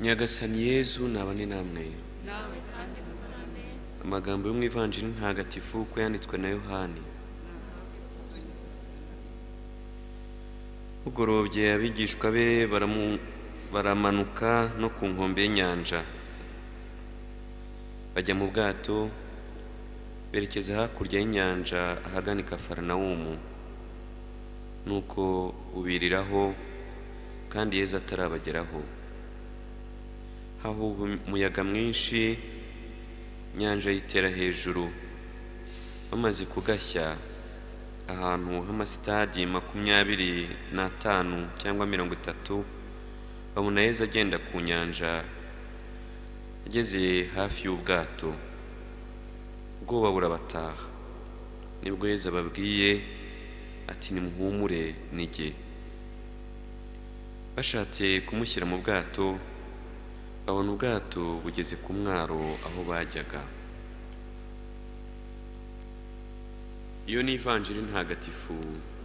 Nyagasani Yezu nabane namwe. Amagambo yo mu Ivanjili ntagatifu uko yanditswe na Yohani. Bugorobye abigishwa be baramanuka no ku nkombe y'inyanja, bajya mu bwato berekeza hakurya y'inyanja ahagana i Kafarinawumu. Nuko bubiriraho kandi Yezu atarabageraho. Hahuha umuyaga mwinshi, inyanja yitera hejuru. Bamaze kugashya ahantu h'amasitadi 25 cyangwa 30, babona Yezu agenda ku nyanja. Ageze hafi y'ubwato, ubwoba burabataha. Nibwo Yezu ababwiye ati nimuhumure ni jye. Bashatse kumushyira mu bwato, babona ubwato bugeze ku mwaro aho bajyaga. Iyo ni Ivanjili ntagatifu.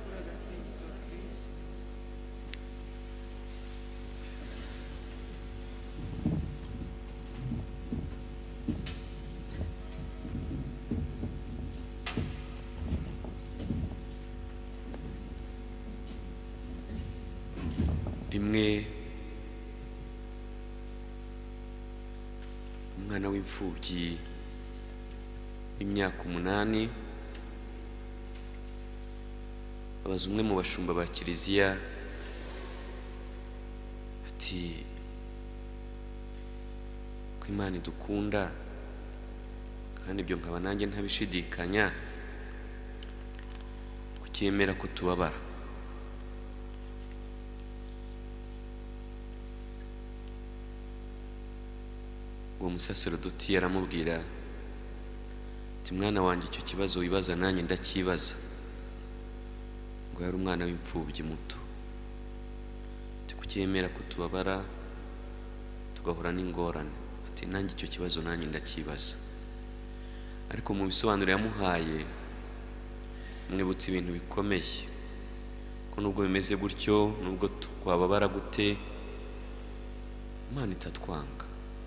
Rimwe umwana w'imfubyi w'imyaka 8 abaza umwe mu bashumba ba Kiliziya ati ko Imana idukunda kandi ibyo nkaba nanjye ntabishidikanya, kucyemera ko tubabara. Uwo musaserodoti aramubwira ati mwana wanjye, icyo kibazo wibaza nanjye ndakibaza. Ngo yari umwana w'imfubyi muto. Ati kucyemera ko tubabara tugahura n'ingorane. Ati nanjye icyo kibazo nanjye ndakibaza. Ariko mu bisobanuro yamuhaye mwibutse ibintu bikomeye, ko nubwo bimeze gutyo, nubwo twababara gute, Imana itatwanga.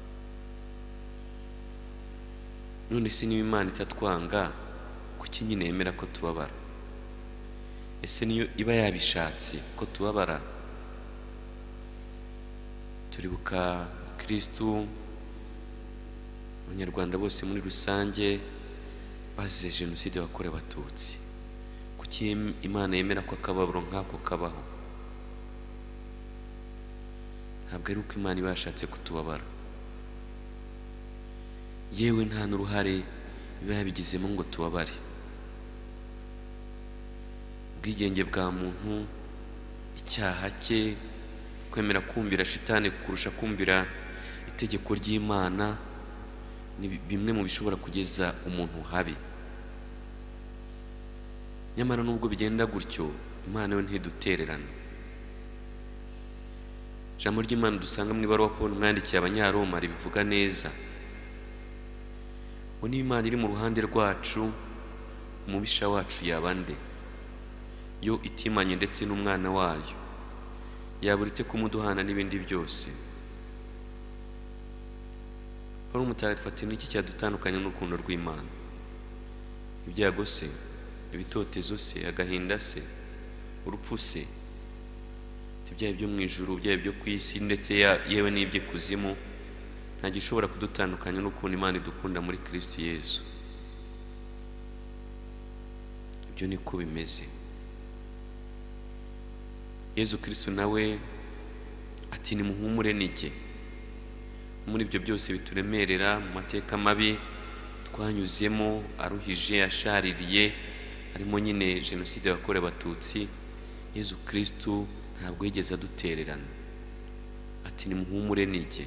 None se niba Imana itatwanga, kuki nyine yemera ko tubabara? Ese niyo iba yabishatse ko tubabara? Turibuka Kristu, Abanyarwanda bose muri rusange bazize Jenoside yakorewe Abatutsi. Kuki Imana yemera ko akababaro nk'ako kabaho? Ntabwo ari uko Imana iba yashatse kutubabara. Yewe nta n'uruhare iba yabigizemo ngo tubabare. Ubwigenge bwa muntu, icyaha cye, kwemera kumvira shitani kurusha kumvira itegeko ry'Imana, ni bimwe mu bishobora kugeza umuntu habi. Nyamara nubwo bigenda gutyo, Imana yo ntidutererana. Ijambo ry'Imana dusanga mu ibaruwa Pawulo mwandikiye Abanyaroma ribivuga neza. Ngo niba Imana iri mu ruhande rwacu, umubisha wacu yaba nde? Yo itimanye ndetse n'umwana wayo, yabura ite kumuduhana n'ibindi byose? Pawulo mutagatifu ati niki cyadutandukanya n'urukundo rw'Imana? Ibyago se, ibitotezo se, agahinda se, urupfu se, ibyaha byo mu ijuru, ibyaha byo ku isi, ndetse yewe n'iby'ikuzimu, nta gishobora kudutandukanya n'ukuntu Imana idukunda muri Kristo Yezu. Ibyo niko bimeze. Yezu Kristo nawe ati nimuhumure ni jye. Muri ibyo byose bituremerera, mu mateka mabi twanyuzemo aruhije, ashaririye, harimo nyine Jenoside yakorewe Abatutsi, Yezu Kristo ntabwo yigeze adutererana. Ati nimuhumure ni jye.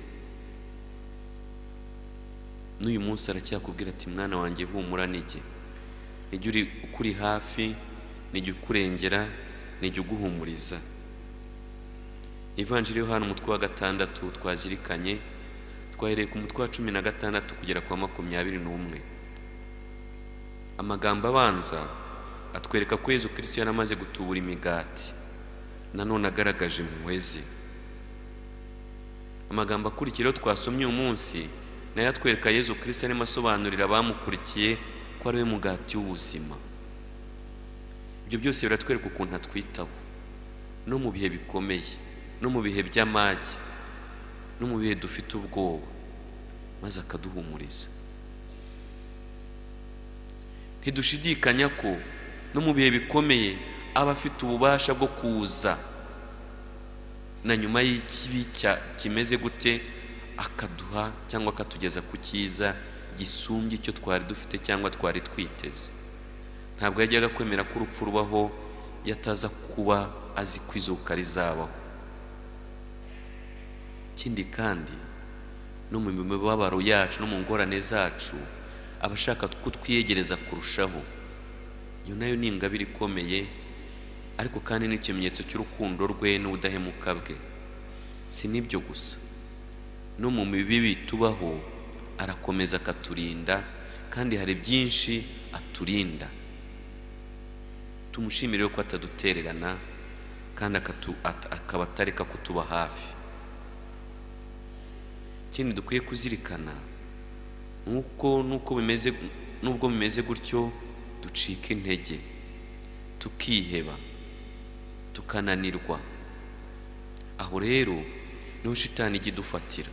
N'uyu munsi aracyakubwira ati mwana wanjye humura ni jye. Ni jye ukuri hafi, ni jye ukurengera, ni jye uguhumuriza. Ivanjili yo hano umutwe wa 6 twazirikanye, twahereye ku mutwe wa 16 kugera kwa 21. Amagambo abanza atwereka ko Yezu Kristo yaramaze gutubura imigati, nanone agaragaje impuhwe ze. amagambo akurikira twasomye uyu munsi nayo atwereka Yezu Kristo arimo asobanurira abamukurikiye ko ari we mugati w'ubuzima. Ibyo byose biratwereka ukuntu atwitaho no mu bihe bikomeye, no mu bihe by'amage, no mu bihe dufite ubwoba, maze akaduhumuriza. Ntidushidikanya ko no mu bihe bikomeye aba afite ububasha bwo kuza na nyuma y'ikibi kimeze gute akaduha cyangwa akatugeza ku cyiza gisumbye icyo twari dufite cyangwa twari twiteze. Ntabwo yajyaga kwemera ko urupfu rubaho yataza kuba azi ko izuka rizabaho. Ikindi kandi no mu mibabaro yacu no mu ngorane zacu aba ashaka kutwiyegereza kurushaho. Iyo nayo ni ingabire ikomeye, ariko kandi n'ikimenyetso cy'urukundo rwe n'ubudahemuka bwe. Si n'ibyo gusa, no mu mibibi tubaho arakomeza akaturinda, kandi hari byinshi aturinda. Tumushimire ko atadutererana kandi akaba atareka kutuba hafi. Ikindi dukwiye kuzirikana nubwo bimeze gutyo ducika intege, tukiheba, tukananirwa. Aho rero niho shitani igidufatira.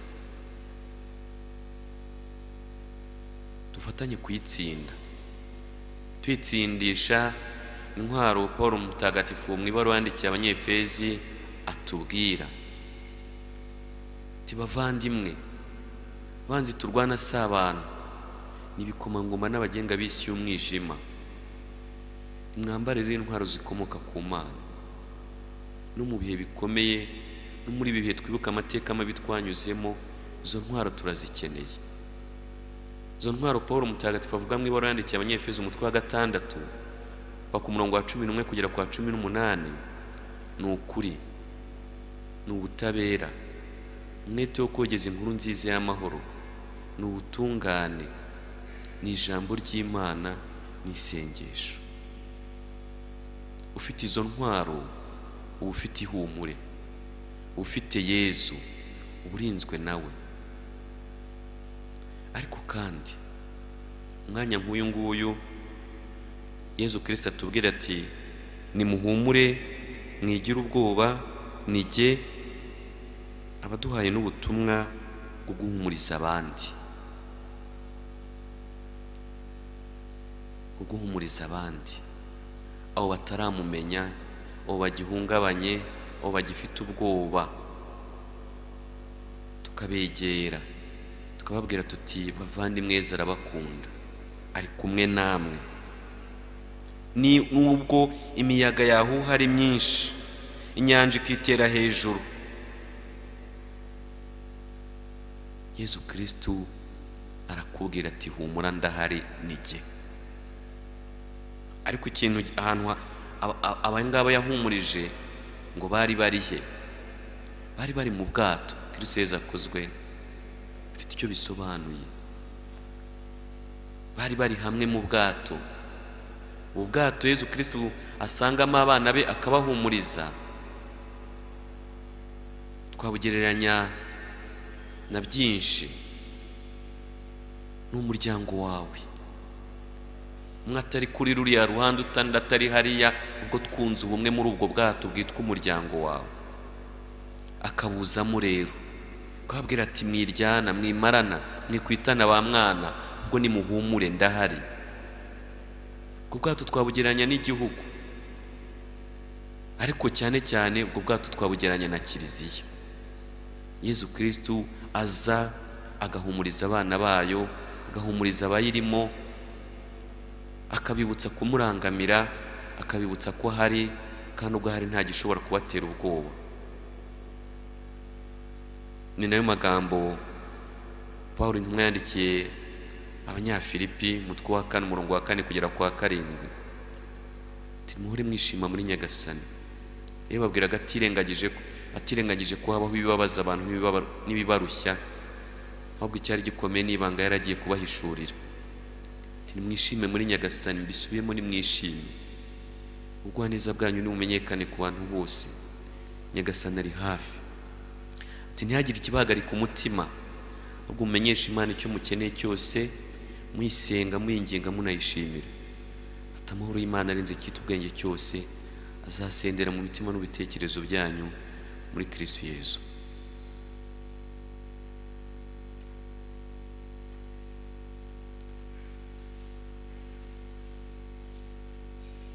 Dufatanye kuyitsinda, twitsindisha intwaro Paulo mutagatifu mu ibaruwa yandikiye Abanyefezi atubwira. Bavandimwe, banzi turwana si abantu, n'ibikomangoma n'abagenga b'isi y'umwijima. Nimwambarire intwaro zikomoka ku Mana. No mu bihe bikomeye, no muri bihe twibuka amateka mabi twanyuzemo, izo ntwaro turazikeneye. Izo ntwaro Paulo mutagatifu avuga mu ibaruwa yandikiye Abanyefezi umutwe wa 6 ku murongo wa 11 kugera kwa 18, ni ukuri, ni ubutabera, umwete wo kogeza inkuru nziza y'amahoro, ni ubutungane, ni ijambo ry'Imana, ni isengesho. Ufite izo ntwaro uba ufite ihumure, ufite Yezu, uburinzwe nawe. Ariko kandi umwanya nk'uyu nguyu Yezu Kristo atubwira ati nimuhumure, mwigire ubwoba, nijye abaduhaye n'ubutumwa bwo guhumuriza abandi, bwo guhumuriza abandi abo bataramumenya, abo bagihungabanye, abo bagifite ubwoba. Tukabegera tukababwira tuti bavandimwe Yezu arabakunda, ari kumwe namwe. Nubwo imiyaga yahuha ari myinshi, inyanja ikitera hejuru, Yezu Kristo arakubwira ati humura ndahari, nijye. Ariko ikintu ahantu abangaba yahumurije ngo bari barihe, bari bari mu bwato. Kristo Yezu akozwe bifite icyo bisobanuye. Bari bari hamwe mu bwato. Ubwato Yezu Kristo asangamo abana be akabahumuriza. Twabugereranya na byinshi n'umuryango wawe. Umwe atari kuri ruriya ruhande, utandi atari hariya, ubwo twunze ubumwe muri ubwo bwato bwitwa umuryango wawe. Akabuzamo rero ukababwira ati mwiryana, mwimarana, mwikwitana ba mwana, ubwo nimuhumure ndahari. Ubwo bwato twabugereranya n'igihugu, ariko cyane cyane ubwo bwato twabugereranya na Kiliziya. Yezu Kristo aza agahumuriza abana bayo, agahumuriza abayirimo, akabibutsa kumurangamira, akabibutsa ko hari, kandi ubwo hari nta gishobora kubatera ubwoba. Ni nayo magambo Paulo intumwa yandikiye Abanyafilipi umutwe wa 4 umurongo wa 4 kugera kwa 7. Muhore mwishima muri Nyagasani. Iyo babwiraga atirengagije ko habaho ibibabaza abantu n'ibibarushya, ahubwo icyari gikomeye n'ibanga yaragiye kubahishurira. Mwishime muri Nyagasani, mbisubiyemo nimwishime. Ubugwaneza bwanyu nibumenyekane ku bantu bose. Nyagasani ari hafi. ati ntihagire ikibahagarika umutima, ahubwo mumenyeshe Imana icyo mukeneye cyose, muyisenga muyinginga munayishimira. Ati amahoro y'Imana arenze icyita ubwenge cyose azasendera mu mitima n'ibitekerezo byanyu muri Kristo Yesu.